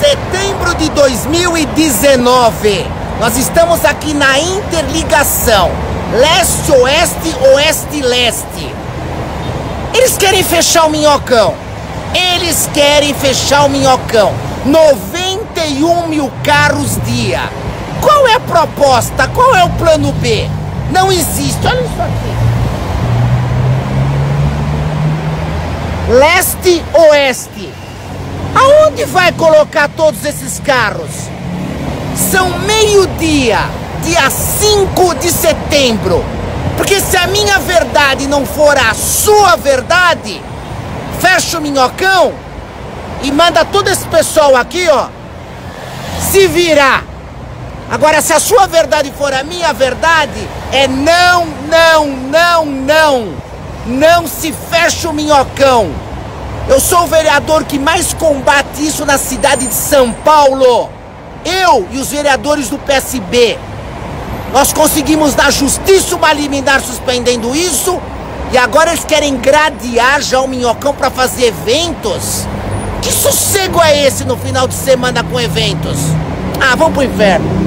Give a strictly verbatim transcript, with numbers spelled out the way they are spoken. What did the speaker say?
Setembro de dois mil e dezenove. Nós estamos aqui na interligação leste-oeste, oeste-leste. Eles querem fechar o Minhocão. Eles querem fechar o Minhocão. noventa e um mil carros dia. Qual é a proposta? Qual é o plano B? Não existe. Olha isso aqui. Leste-oeste. Aonde vai colocar todos esses carros? São meio-dia, dia cinco de setembro. Porque se a minha verdade não for a sua verdade, fecha o Minhocão e manda todo esse pessoal aqui, ó, se virar. Agora, se a sua verdade for a minha verdade, é não, não, não, não. Não se fecha o Minhocão. Eu sou o vereador que mais combate isso na cidade de São Paulo. Eu e os vereadores do P S B. Nós conseguimos na justiça uma liminar suspendendo isso. E agora eles querem gradear já o Minhocão para fazer eventos. Que sossego é esse no final de semana com eventos? Ah, vamos pro inferno.